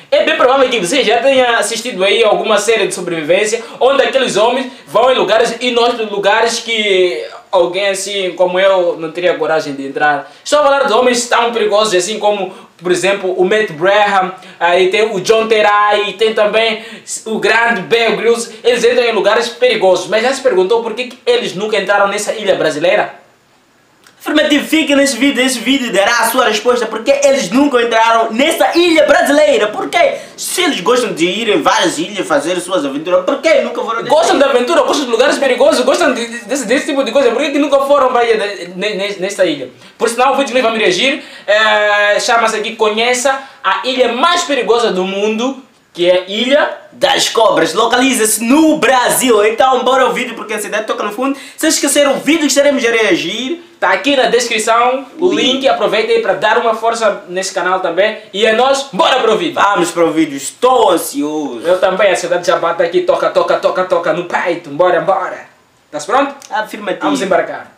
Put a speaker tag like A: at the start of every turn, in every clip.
A: É bem provável que você já tenha assistido aí alguma série de sobrevivência onde aqueles homens vão em lugares inóspitos, lugares que alguém assim como eu não teria coragem de entrar. Estou a falar de homens tão perigosos assim como, por exemplo, o Matt Braham, aí tem o John Terai, tem também o grande Bear Grylls. Eles entram em lugares perigosos, mas já se perguntou por que eles nunca entraram nessa ilha brasileira?
B: Afirmativo, fica nesse vídeo dará a sua resposta porque eles nunca entraram nessa ilha brasileira. Porque se eles gostam de ir em várias ilhas fazer suas aventuras, por que nunca foram nessa
A: Gostam de aventura, gostam de lugares perigosos, gostam desse tipo de coisa, por que nunca foram para nesta ilha? Por sinal, o vídeo que vamos reagir chama-se aqui Conheça a ilha mais perigosa do mundo, que é a Ilha
B: das Cobras. Localiza-se no Brasil. Então bora o vídeo porque a cidade toca no fundo. Se esqueceram o vídeo que estaremos a reagir,
A: tá aqui na descrição o link. Aproveita aí para dar uma força nesse canal também. E é nós, bora pro vídeo.
B: Vamos pro vídeo, estou ansioso.
A: Eu também, a cidade já bate aqui, toca no peito. Bora. Estás pronto?
B: Afirmativo.
A: Vamos embarcar.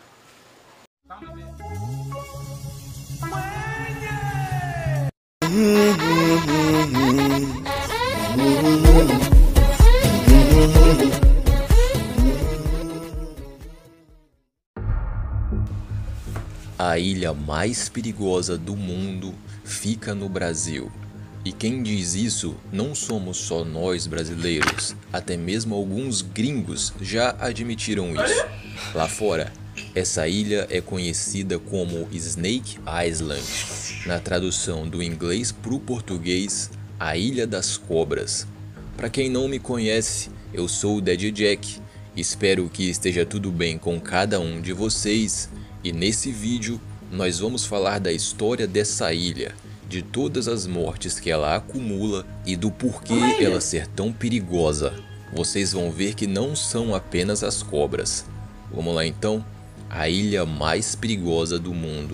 C: A ilha mais perigosa do mundo fica no Brasil. E quem diz isso não somos só nós brasileiros, até mesmo alguns gringos já admitiram isso. Lá fora, essa ilha é conhecida como Snake Island. Na tradução do inglês para o português, a Ilha das Cobras. Para quem não me conhece, eu sou o Daddy Jack. Espero que esteja tudo bem com cada um de vocês. E nesse vídeo, nós vamos falar da história dessa ilha, de todas as mortes que ela acumula e do porquê ela ser tão perigosa. Vocês vão ver que não são apenas as cobras. Vamos lá então, a ilha mais perigosa do mundo.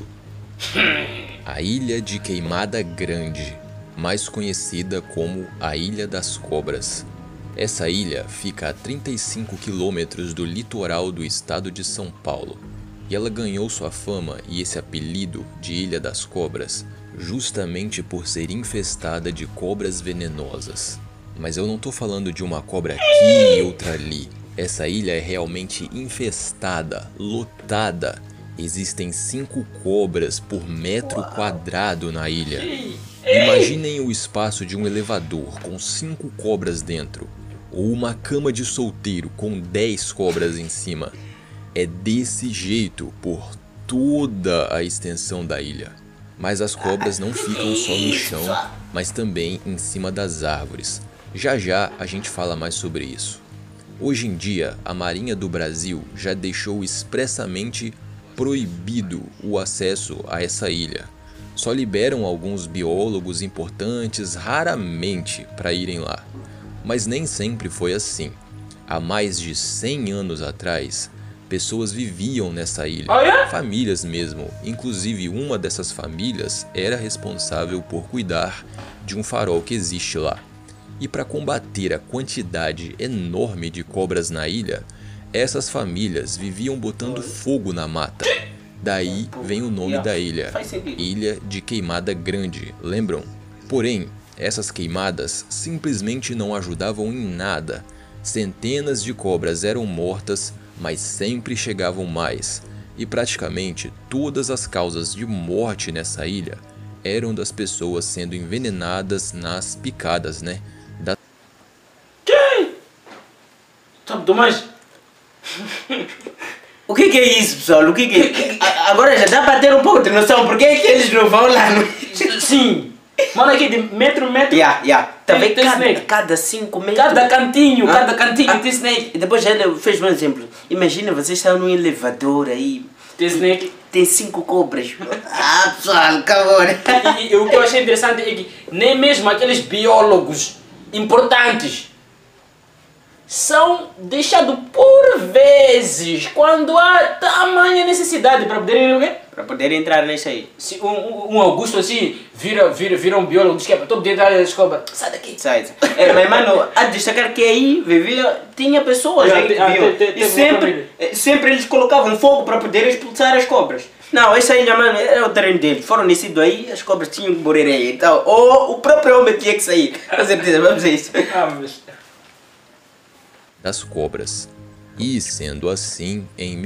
C: A Ilha de Queimada Grande, mais conhecida como a Ilha das Cobras. Essa ilha fica a 35 quilômetros do litoral do estado de São Paulo. E ela ganhou sua fama e esse apelido de Ilha das Cobras justamente por ser infestada de cobras venenosas. Mas eu não tô falando de uma cobra aqui e outra ali. Essa ilha é realmente infestada, lotada. Existem 5 cobras por metro quadrado na ilha. Imaginem o espaço de um elevador com 5 cobras dentro. Ou uma cama de solteiro com 10 cobras em cima. É desse jeito por toda a extensão da ilha. Mas as cobras não ficam só no chão, mas também em cima das árvores. Já já a gente fala mais sobre isso. Hoje em dia, a Marinha do Brasil já deixou expressamente proibido o acesso a essa ilha. Só liberam alguns biólogos importantes raramente para irem lá. Mas nem sempre foi assim. Há mais de 100 anos atrás, pessoas viviam nessa ilha, famílias mesmo. Inclusive uma dessas famílias era responsável por cuidar de um farol que existe lá. E para combater a quantidade enorme de cobras na ilha, essas famílias viviam botando fogo na mata. Daí vem o nome da ilha, Ilha de Queimada Grande, lembram? Porém, essas queimadas simplesmente não ajudavam em nada. Centenas de cobras eram mortas, mas sempre chegavam mais. E praticamente todas as causas de morte nessa ilha eram das pessoas sendo envenenadas nas picadas, né?
A: Sabe do mais?
B: O que é isso, pessoal? O que é? Agora já dá para ter um pouco de noção. Por que é que eles não vão lá no...
A: Sim. Mano, aqui de metro.
B: Tá vendo?
A: Tem
B: Cada 5 metros.
A: Cada cantinho tem snake.
B: E depois ele fez um exemplo. Imagina, vocês estão num elevador aí.
A: Tem snake.
B: Tem 5 cobras. Pessoal, calma.
A: E o que eu achei interessante é que nem mesmo aqueles biólogos importantes são deixados por vezes quando há tamanha necessidade para poderem o quê?
B: Para poder entrar nessa aí.
A: Se um Augusto assim vira um biólogo, diz que estou dentro da escola, sai daqui.
B: Sai. Mas mano, a destacar que aí tinha pessoas aí que viviam. E sempre eles colocavam fogo para poder expulsar as cobras. Não, essa ilha, mano, era o terreno deles. Foram nascidos aí, as cobras tinham que morrer aí. Então, ou o próprio homem tinha que sair. Com certeza, vamos a isso.
C: Das cobras. E, sendo assim, em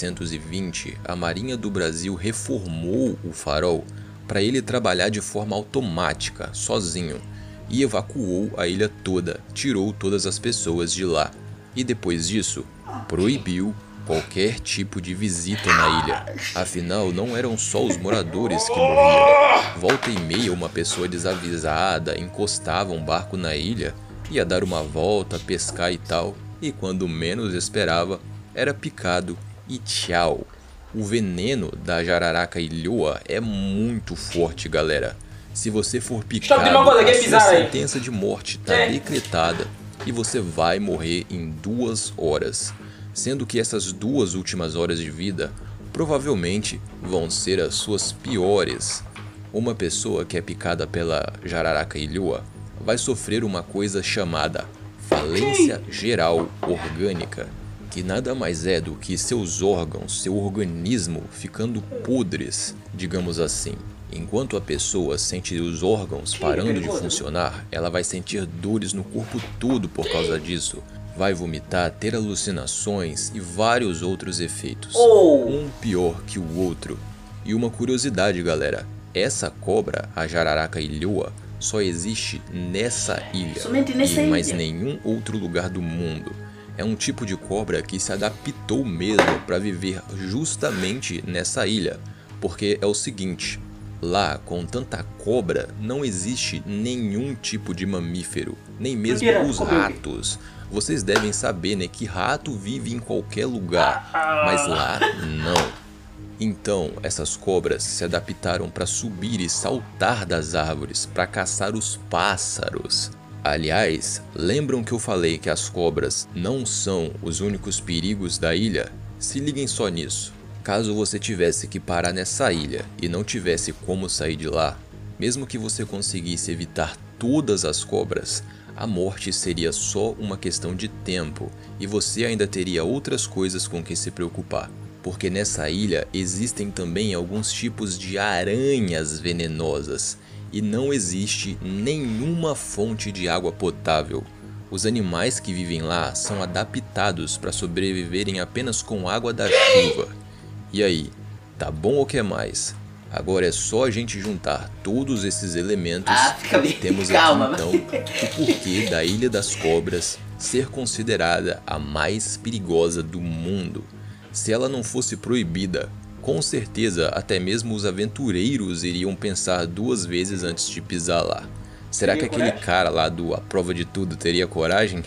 C: 1920, a Marinha do Brasil reformou o farol para ele trabalhar de forma automática, sozinho, e evacuou a ilha toda, tirou todas as pessoas de lá. E depois disso, proibiu qualquer tipo de visita na ilha. Afinal, não eram só os moradores que morriam. Volta e meia, uma pessoa desavisada encostava um barco na ilha, ia dar uma volta, pescar e tal, e quando menos esperava, era picado e tchau. O veneno da jararaca ilhoa é muito forte, galera. Se você for picado, a sua sentença de morte está decretada e você vai morrer em 2 horas. Sendo que essas 2 últimas horas de vida provavelmente vão ser as suas piores. Uma pessoa que é picada pela jararaca ilhoa vai sofrer uma coisa chamada falência geral orgânica, que nada mais é do que seus órgãos, seu organismo ficando podres, digamos assim. Enquanto a pessoa sente os órgãos parando de funcionar, ela vai sentir dores no corpo todo por causa disso. Vai vomitar, ter alucinações e vários outros efeitos. Um pior que o outro. E uma curiosidade, galera. Essa cobra, a jararaca ilhoa, só existe nessa ilha e em mais nenhum outro lugar do mundo. É um tipo de cobra que se adaptou mesmo para viver justamente nessa ilha. Porque é o seguinte, lá com tanta cobra não existe nenhum tipo de mamífero, nem mesmo os ratos. Vocês devem saber, né, que rato vive em qualquer lugar, mas lá não. Então, essas cobras se adaptaram para subir e saltar das árvores para caçar os pássaros. Aliás, lembram que eu falei que as cobras não são os únicos perigos da ilha? Se liguem só nisso. Caso você tivesse que parar nessa ilha e não tivesse como sair de lá, mesmo que você conseguisse evitar todas as cobras, a morte seria só uma questão de tempo e você ainda teria outras coisas com que se preocupar. Porque nessa ilha existem também alguns tipos de aranhas venenosas e não existe nenhuma fonte de água potável. Os animais que vivem lá são adaptados para sobreviverem apenas com água da chuva. E aí, tá bom ou quer mais? Agora é só a gente juntar todos esses elementos e temos aqui então o porquê da Ilha das Cobras ser considerada a mais perigosa do mundo. Se ela não fosse proibida, com certeza até mesmo os aventureiros iriam pensar 2 vezes antes de pisar lá. Será que aquele cara lá do A Prova de Tudo teria coragem?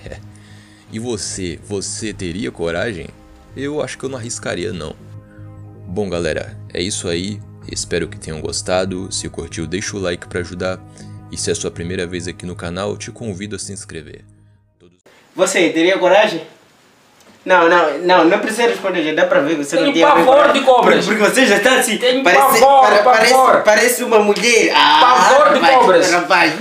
C: E você teria coragem? Eu acho que eu não arriscaria não. Bom galera, é isso aí. Espero que tenham gostado. Se curtiu, deixa o like para ajudar. E se é a sua primeira vez aqui no canal, te convido a se inscrever.
B: Você teria coragem? Não precisa responder, já dá pra ver que você não tem
A: pavor de cobras.
B: Porque você já está assim, parece uma mulher.
A: Pavor de cobras.
B: Rapaz.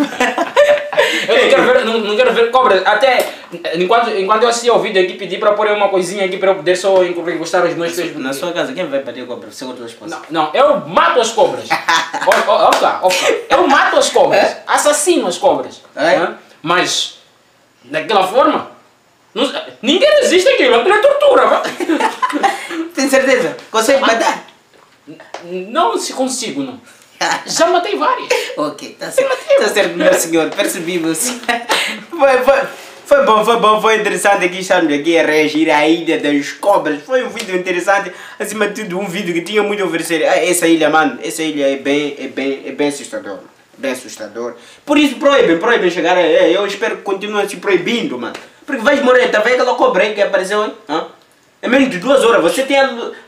A: Eu não quero ver cobras. Até enquanto eu assisti ao vídeo aqui, pedi para pôr uma coisinha aqui para eu poder só encostar os meus Facebook.
B: Na sua casa, quem vai bater cobras? Segundo a tua esposa.
A: Não, eu mato as cobras. Eu mato as cobras. Assassino as cobras. Mas, daquela forma, ninguém resiste aquilo. Aquilo é tortura.
B: Tem certeza? Consegue matar?
A: Não se consigo, não. Já matei várias.
B: Ok, tá certo, meu senhor, percebimos. Foi bom, foi interessante aqui, estamos aqui a reagir à Ilha das Cobras. Foi um vídeo interessante, acima de tudo um vídeo que tinha muito a oferecer. Essa ilha, mano, essa ilha é bem assustador. Bem assustador. Por isso proíbem chegar eu espero que continuem se proibindo, mano. Porque vais morrer, tá vendo aquela cobra aí que apareceu aí? É menos de 2 horas, você tem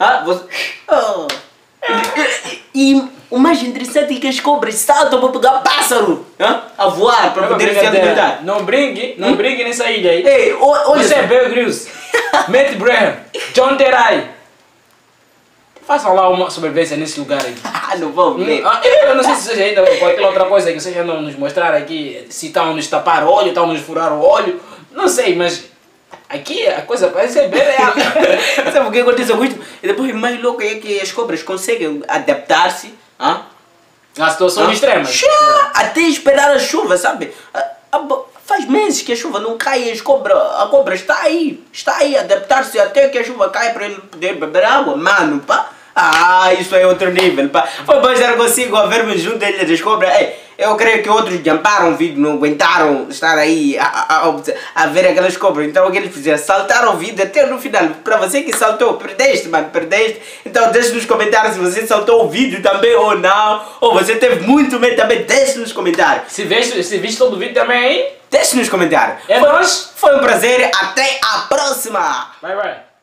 B: E o mais interessante é que as cobras saltam para pegar pássaro, a voar para poder se alimentar.
A: Não brinque nessa ilha aí.
B: Ei, olha
A: você é Bear Grylls, Matt Graham, John Terai. Façam lá uma sobrevivência nesse lugar aí.
B: Não vou ver.
A: Eu não sei se vocês ainda qualquer outra coisa que vocês não nos mostraram aqui, se estão a nos tapar o olho, estão a nos furar o olho. Não sei, mas Aqui a coisa parece ser bem real.
B: Sabe o que aconteceu com isso? E depois o mais louco é que as cobras conseguem adaptar-se
A: A situação extrema.
B: até esperar a chuva, sabe? Faz meses que a chuva não cai e a cobra está aí a adaptar-se até que a chuva caia para ele poder beber água, mano, pá. Isso é outro nível, pá. Foi bom estar consigo a vermos junto a Ilha das Cobras. Eu creio que outros jamparam o vídeo, não aguentaram estar aí a ver aquelas cobras. Então o que eles fizeram? Saltaram o vídeo até no final. Para você que saltou, perdeste, mano, perdeste. Então deixe nos comentários se você saltou o vídeo também ou não. Ou você teve muito medo também, deixe nos comentários.
A: Se viste todo o vídeo também aí,
B: Deixe nos comentários.
A: é nóis.
B: Foi um prazer, até a próxima!
A: Bye, bye.